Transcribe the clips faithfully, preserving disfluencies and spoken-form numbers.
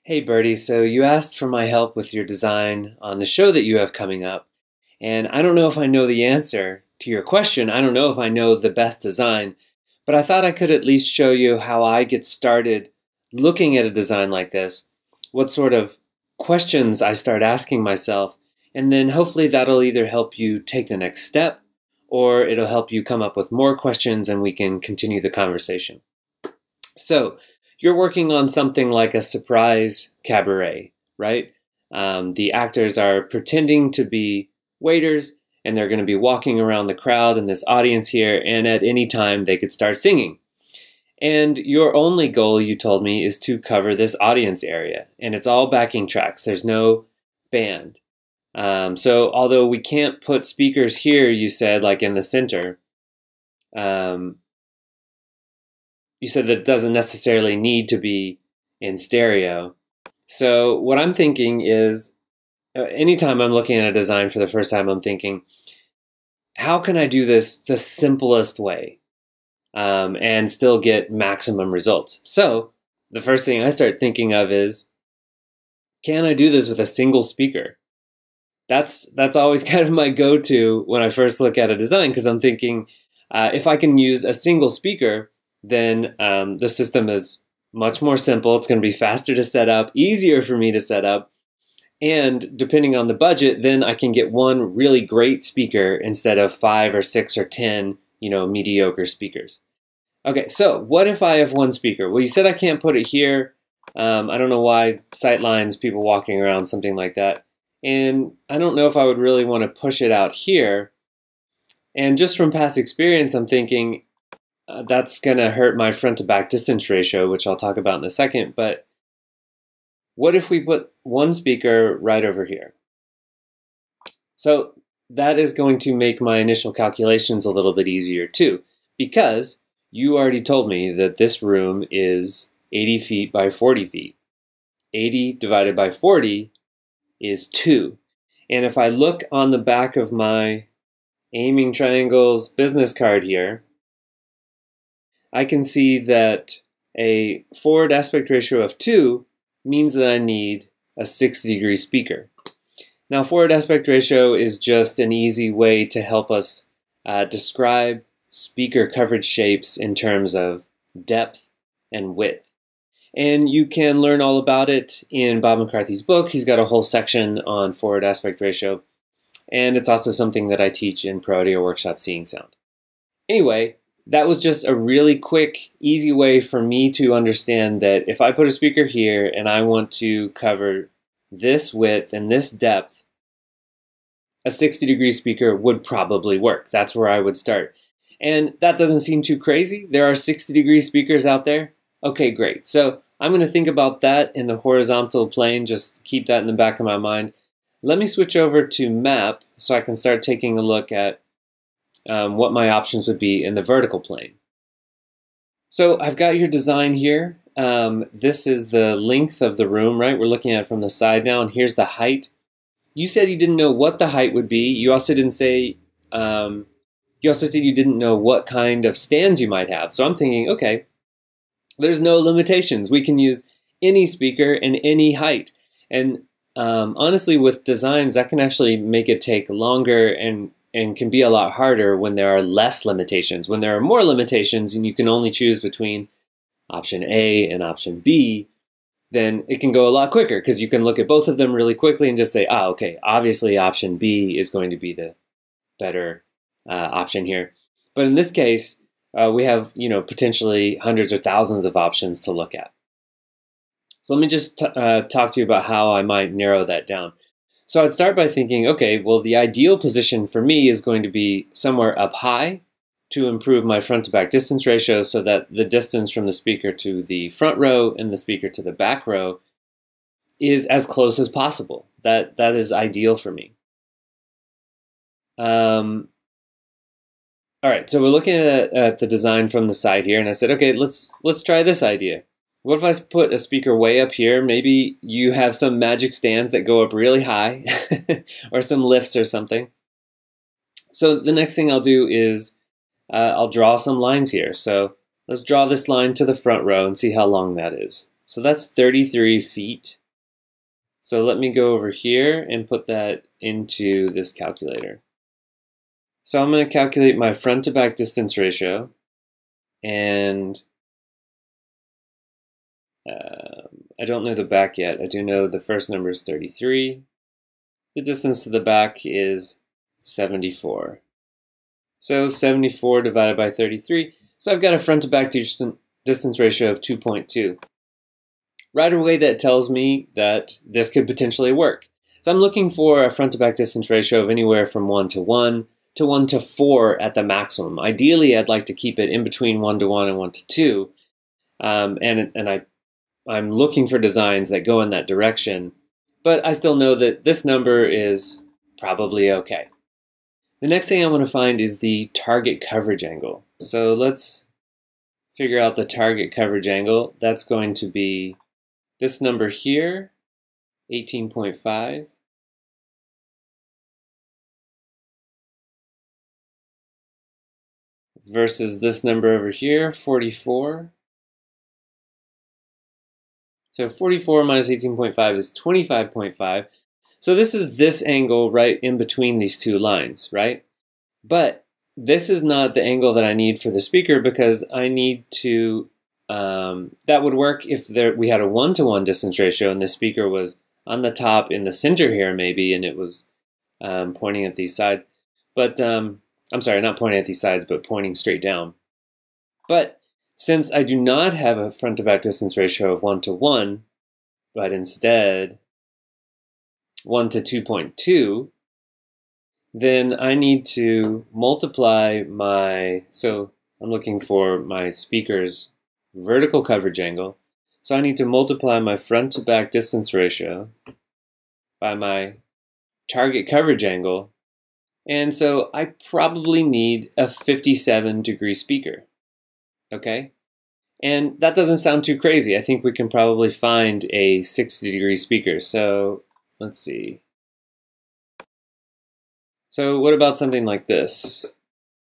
Hey Birdie, so you asked for my help with your design on the show that you have coming up, and I don't know if I know the answer to your question. I don't know if I know the best design, but I thought I could at least show you how I get started looking at a design like this, what sort of questions I start asking myself, and then hopefully that'll either help you take the next step or it'll help you come up with more questions and we can continue the conversation. So, you're working on something like a surprise cabaret, right? Um, the actors are pretending to be waiters and they're going to be walking around the crowd in this audience here, and at any time they could start singing. And your only goal, you told me, is to cover this audience area, and it's all backing tracks. There's no band. Um, so although we can't put speakers here, you said, like in the center, um, you said that it doesn't necessarily need to be in stereo. So what I'm thinking is, uh, anytime I'm looking at a design for the first time, I'm thinking, how can I do this the simplest way um, and still get maximum results? So the first thing I start thinking of is, can I do this with a single speaker? That's, that's always kind of my go-to when I first look at a design, because I'm thinking, uh, if I can use a single speaker, then um, the system is much more simple. It's going to be faster to set up, easier for me to set up, and depending on the budget, then I can get one really great speaker instead of five or six or ten, you know, mediocre speakers. Okay, so what if I have one speaker? Well, you said I can't put it here. Um, I don't know why, sight lines, people walking around, something like that. And I don't know if I would really want to push it out here. And just from past experience, I'm thinking, Uh, that's going to hurt my front to back distance ratio, which I'll talk about in a second. But what if we put one speaker right over here? So that is going to make my initial calculations a little bit easier too, because you already told me that this room is eighty feet by forty feet. eighty divided by forty is two. And if I look on the back of my Aiming Triangles business card here, I can see that a forward aspect ratio of two means that I need a sixty degree speaker. Now, forward aspect ratio is just an easy way to help us uh, describe speaker coverage shapes in terms of depth and width. And you can learn all about it in Bob McCarthy's book. He's got a whole section on forward aspect ratio. And it's also something that I teach in Pro Audio Workshop Seeing Sound. Anyway, that was just a really quick, easy way for me to understand that if I put a speaker here and I want to cover this width and this depth, a sixty degree speaker would probably work. That's where I would start. And that doesn't seem too crazy. There are sixty degree speakers out there. Okay, great. So I'm going to think about that in the horizontal plane. Just keep that in the back of my mind. Let me switch over to map so I can start taking a look at Um, what my options would be in the vertical plane. So I've got your design here. Um, this is the length of the room, right? We're looking at it from the side now, and here's the height. You said you didn't know what the height would be. You also didn't say, um, you also said you didn't know what kind of stands you might have. So I'm thinking, okay, there's no limitations. We can use any speaker and any height. And um, honestly, with designs, that can actually make it take longer and and can be a lot harder when there are less limitations. When there are more limitations and you can only choose between option A and option B, then it can go a lot quicker because you can look at both of them really quickly and just say, ah, okay, obviously option B is going to be the better uh, option here. But in this case, uh, we have, you know, potentially hundreds or thousands of options to look at. So let me just t uh, talk to you about how I might narrow that down. So I'd start by thinking, okay, well, the ideal position for me is going to be somewhere up high to improve my front to back distance ratio so that the distance from the speaker to the front row and the speaker to the back row is as close as possible. That, that is ideal for me. Um, all right, so we're looking at, at the design from the side here, and I said, okay, let's, let's try this idea. What if I put a speaker way up here? Maybe you have some magic stands that go up really high or some lifts or something. So the next thing I'll do is uh, I'll draw some lines here. So let's draw this line to the front row and see how long that is. So that's thirty-three feet. So let me go over here and put that into this calculator. So I'm going to calculate my front to back distance ratio, and uh, I don't know the back yet. I do know the first number is thirty-three. The distance to the back is seventy-four. So seventy-four divided by thirty-three. So I've got a front to back distance ratio of two point two. Right away that tells me that this could potentially work. So I'm looking for a front to back distance ratio of anywhere from one to one to one to four at the maximum. Ideally, I'd like to keep it in between one to one and one to two. Um, and and I, I'm looking for designs that go in that direction. But I still know that this number is probably okay. The next thing I want to find is the target coverage angle. So let's figure out the target coverage angle. That's going to be this number here, eighteen point five. Versus this number over here, forty-four. So forty-four minus eighteen point five is twenty-five point five. So this is this angle right in between these two lines, right? But this is not the angle that I need for the speaker, because I need to, um, that would work if there, we had a one-to-one distance ratio and the speaker was on the top in the center here maybe, and it was um, pointing at these sides. But, um, I'm sorry, not pointing at these sides, but pointing straight down. But since I do not have a front to back distance ratio of one to one, but instead one to two point two, then I need to multiply my, so I'm looking for my speaker's vertical coverage angle. So I need to multiply my front to back distance ratio by my target coverage angle. And so I probably need a fifty-seven degree speaker, okay? And that doesn't sound too crazy. I think we can probably find a sixty degree speaker. So let's see. So what about something like this?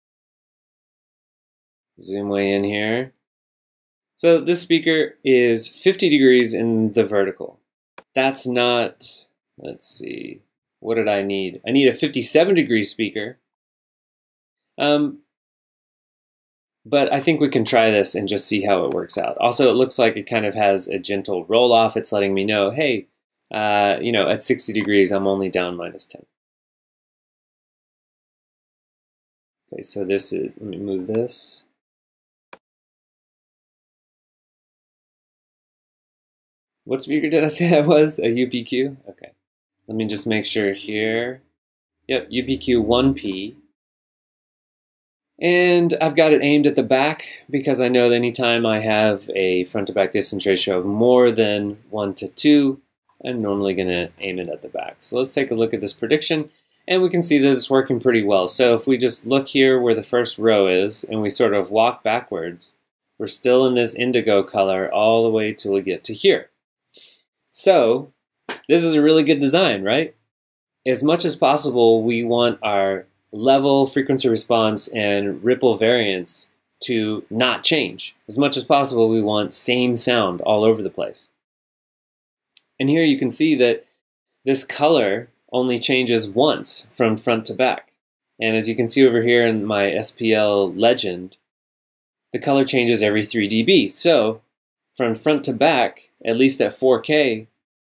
Zoom way in here. So this speaker is fifty degrees in the vertical. That's not, let's see. What did I need? I need a fifty-seven degree speaker. Um, but I think we can try this and just see how it works out. Also, it looks like it kind of has a gentle roll off. It's letting me know, hey, uh, you know, at sixty degrees, I'm only down minus ten. Okay, so this is, let me move this. What speaker did I say that was? A U P Q? Okay. Let me just make sure here. Yep, U P Q one P. And I've got it aimed at the back because I know that anytime I have a front to back distance ratio of more than one to two, I'm normally going to aim it at the back. So let's take a look at this prediction, and we can see that it's working pretty well. So if we just look here where the first row is, and we sort of walk backwards, we're still in this indigo color all the way till we get to here. So this is a really good design, right? As much as possible, we want our level, frequency response, and ripple variance to not change. As much as possible, we want same sound all over the place. And here you can see that this color only changes once from front to back. And as you can see over here in my S P L legend, the color changes every three D B. So from front to back, at least at four K,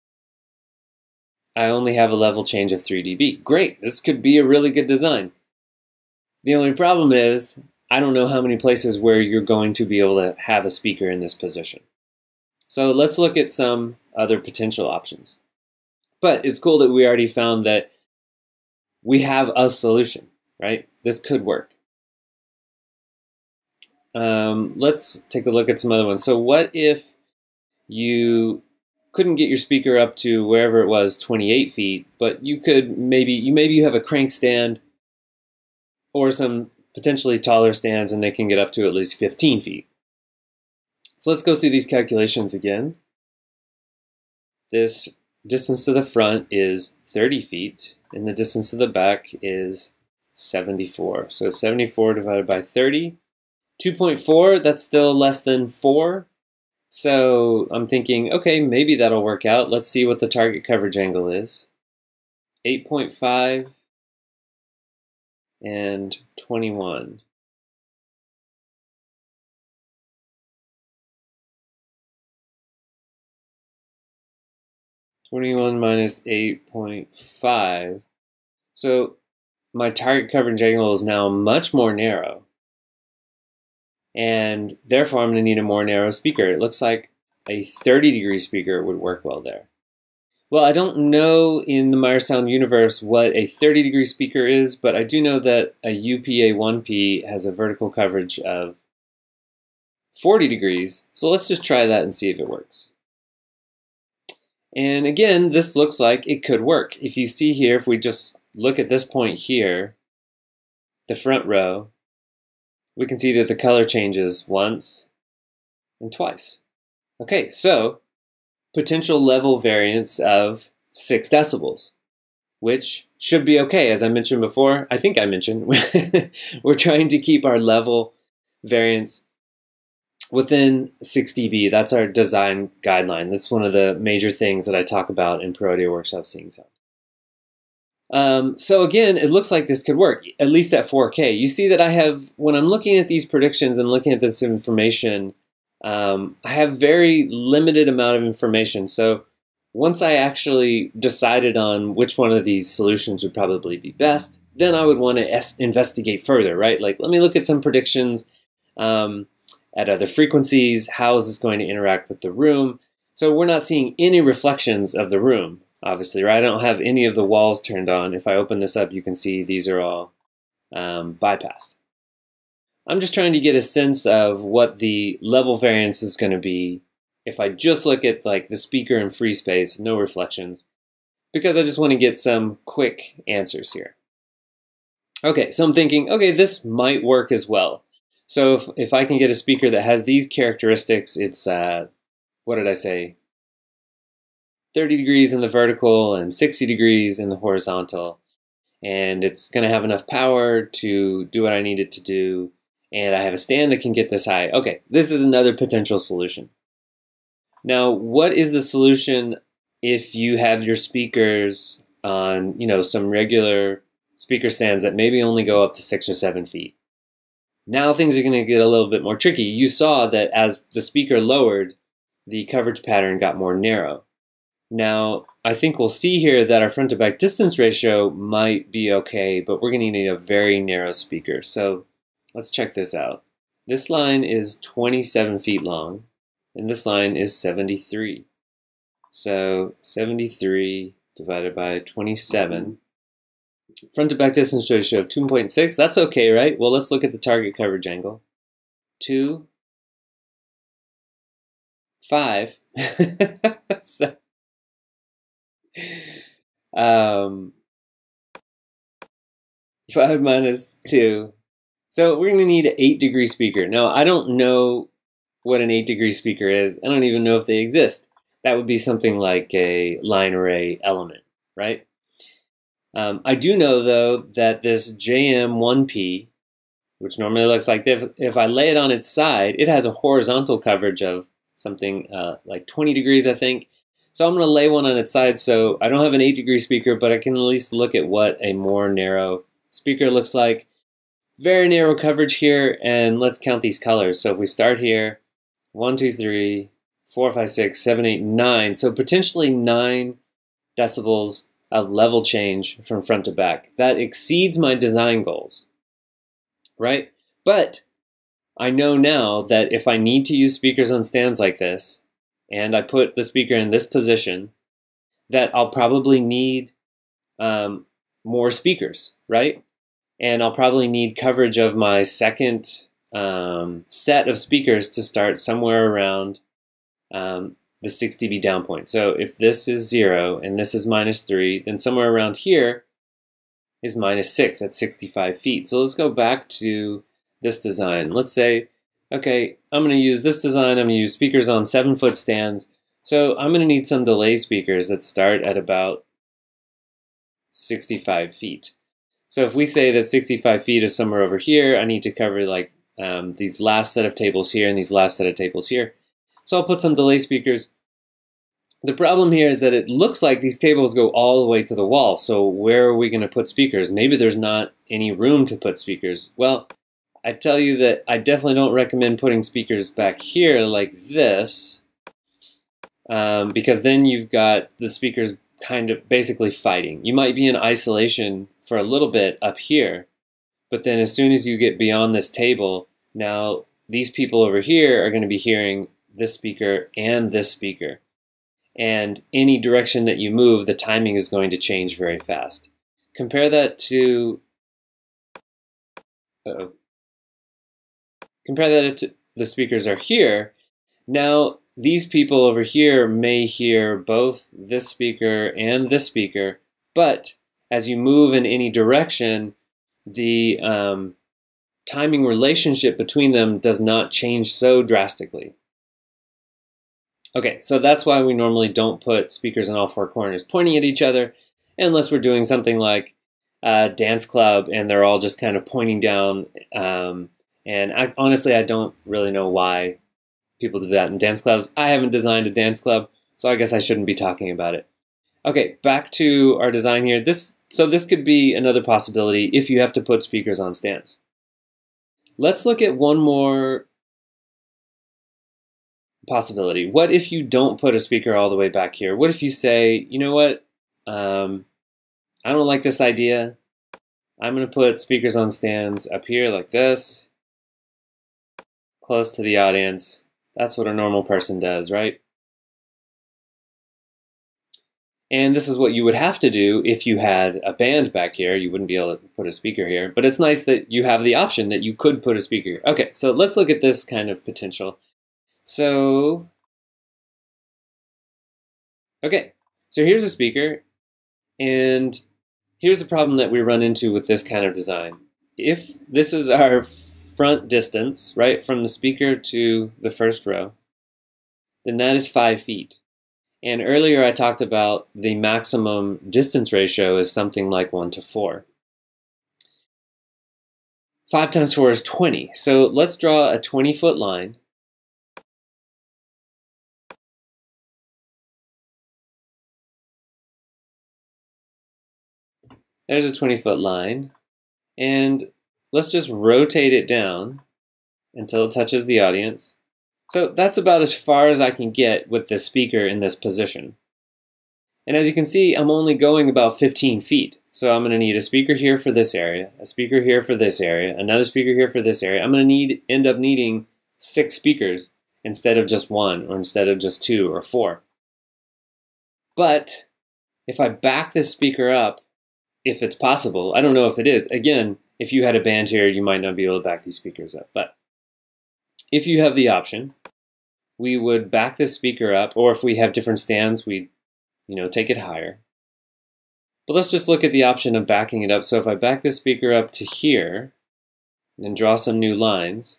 I only have a level change of three D B. Great, this could be a really good design. The only problem is, I don't know how many places where you're going to be able to have a speaker in this position. So let's look at some other potential options. But it's cool that we already found that we have a solution, right? This could work. Um, let's take a look at some other ones. So what if you couldn't get your speaker up to wherever it was, twenty-eight feet, but you could maybe, you maybe you have a crank stand or some potentially taller stands and they can get up to at least fifteen feet. So let's go through these calculations again. This distance to the front is thirty feet and the distance to the back is seventy-four. So seventy-four divided by thirty, two point four, that's still less than four. So I'm thinking, okay, maybe that'll work out. Let's see what the target coverage angle is. eight point five and twenty-one. twenty-one minus eight point five. So my target coverage angle is now much more narrow. And therefore, I'm going to need a more narrow speaker. It looks like a thirty degree speaker would work well there. Well, I don't know in the Meyer Sound universe what a thirty degree speaker is, but I do know that a U P A one P has a vertical coverage of forty degrees. So let's just try that and see if it works. And again, this looks like it could work. If you see here, if we just look at this point here, the front row, we can see that the color changes once and twice. Okay, so potential level variance of six decibels, which should be okay. As I mentioned before, I think I mentioned, we're trying to keep our level variance within six D B. That's our design guideline. That's one of the major things that I talk about in Pro Audio Workshop Seeing Sound. Um, so again, it looks like this could work, at least at four K. You see that I have, when I'm looking at these predictions and looking at this information, um, I have very limited amount of information. So once I actually decided on which one of these solutions would probably be best, then I would want to investigate further, right? Like, let me look at some predictions um, at other frequencies. How is this going to interact with the room? So we're not seeing any reflections of the room, obviously, right? I don't have any of the walls turned on. If I open this up, you can see these are all um, bypassed. I'm just trying to get a sense of what the level variance is going to be if I just look at like the speaker in free space, no reflections, because I just want to get some quick answers here. Okay, so I'm thinking, okay, this might work as well. So if, if I can get a speaker that has these characteristics, it's, uh, what did I say? thirty degrees in the vertical and sixty degrees in the horizontal. And it's going to have enough power to do what I need it to do. And I have a stand that can get this high. Okay, this is another potential solution. Now, what is the solution if you have your speakers on, you know, some regular speaker stands that maybe only go up to six or seven feet? Now things are going to get a little bit more tricky. You saw that as the speaker lowered, the coverage pattern got more narrow. Now, I think we'll see here that our front to back distance ratio might be okay, but we're going to need a very narrow speaker. So let's check this out. This line is twenty-seven feet long, and this line is seventy-three. So seventy-three divided by twenty-seven. Front to back distance ratio of two point six. That's okay, right? Well, let's look at the target coverage angle. two, five. so, um, five minus two. So we're going to need an eight degree speaker. Now, I don't know what an eight degree speaker is. I don't even know if they exist. That would be something like a line array element, right? Um, I do know, though, that this J M one P, which normally looks like this, if I lay it on its side, it has a horizontal coverage of something uh, like twenty degrees, I think. So I'm going to lay one on its side so I don't have an eight degree speaker, but I can at least look at what a more narrow speaker looks like. Very narrow coverage here, and let's count these colors. So if we start here, one, two, three, four, five, six, seven, eight, nine. So potentially nine decibels of level change from front to back. That exceeds my design goals, right? But I know now that if I need to use speakers on stands like this, and I put the speaker in this position, that I'll probably need um, more speakers, right? And I'll probably need coverage of my second um, set of speakers to start somewhere around um, the six D B down point. So if this is zero and this is minus three, then somewhere around here is minus six at sixty-five feet. So let's go back to this design. Let's say, okay, I'm going to use this design. I'm going to use speakers on seven foot stands. So I'm going to need some delay speakers that start at about sixty-five feet. So if we say that sixty-five feet is somewhere over here, I need to cover like um, these last set of tables here and these last set of tables here. So I'll put some delay speakers. The problem here is that it looks like these tables go all the way to the wall. So where are we going to put speakers? Maybe there's not any room to put speakers. Well, I tell you that I definitely don't recommend putting speakers back here like this, um, because then you've got the speakers kind of basically fighting. You might be in isolation for a little bit up here, but then as soon as you get beyond this table, now these people over here are going to be hearing this speaker and this speaker. And any direction that you move, the timing is going to change very fast. Compare that to, uh-oh. Compare that to the speakers are here. Now, these people over here may hear both this speaker and this speaker, but as you move in any direction, the um, timing relationship between them does not change so drastically. Okay, so that's why we normally don't put speakers in all four corners pointing at each other, unless we're doing something like a dance club and they're all just kind of pointing down. Um, and I, honestly, I don't really know why people do that in dance clubs. I haven't designed a dance club, so I guess I shouldn't be talking about it. Okay, back to our design here. This so this could be another possibility if you have to put speakers on stands. Let's look at one more possibility. What if you don't put a speaker all the way back here? What if you say, you know what, um, I don't like this idea. I'm going to put speakers on stands up here like this, close to the audience. That's what a normal person does, right? And this is what you would have to do if you had a band back here. You wouldn't be able to put a speaker here, but it's nice that you have the option that you could put a speaker here. Okay, so let's look at this kind of potential. So, okay, so here's a speaker, and here's the problem that we run into with this kind of design. If this is our front distance, right, from the speaker to the first row, then that is five feet. And earlier I talked about the maximum distance ratio is something like one to four. Five times four is twenty. So let's draw a twenty foot line. There's a twenty foot line, and let's just rotate it down until it touches the audience. So that's about as far as I can get with the speaker in this position. And as you can see, I'm only going about fifteen feet. So I'm going to need a speaker here for this area, a speaker here for this area, another speaker here for this area. I'm going to need end up needing six speakers instead of just one, or instead of just two or four. But if I back this speaker up, if it's possible, I don't know if it is. Again, if you had a band here, you might not be able to back these speakers up. But if you have the option, we would back this speaker up, or if we have different stands, we, you know, take it higher. But let's just look at the option of backing it up. So if I back this speaker up to here and draw some new lines,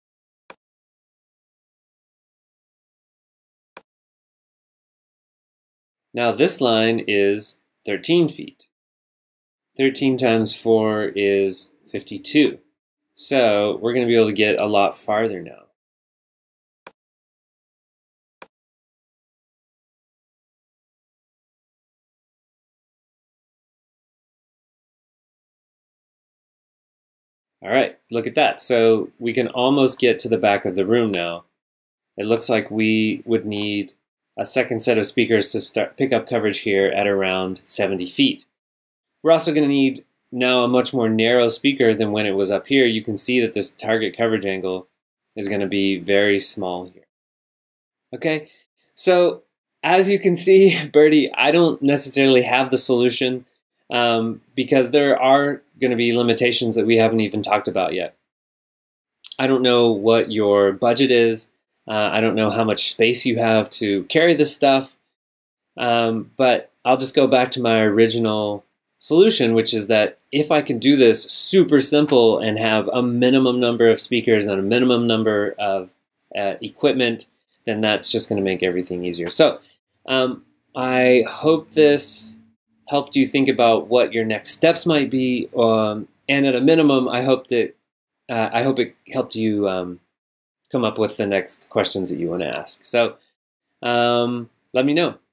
now this line is thirteen feet. thirteen times four is fifty-two. So we're going to be able to get a lot farther now. All right, look at that. So we can almost get to the back of the room now. It looks like we would need a second set of speakers to start pick up coverage here at around seventy feet. We're also going to need now a much more narrow speaker than when it was up here. You can see that this target coverage angle is going to be very small here. Okay, so as you can see, Birdie, I don't necessarily have the solution um, because there are going to be limitations that we haven't even talked about yet. I don't know what your budget is. Uh, I don't know how much space you have to carry this stuff, um, but I'll just go back to my original solution, which is that if I can do this super simple and have a minimum number of speakers and a minimum number of uh, equipment, then that's just going to make everything easier. So um, I hope this helped you think about what your next steps might be, um, and at a minimum, I hope that uh, I hope it helped you um, come up with the next questions that you want to ask. So um, let me know.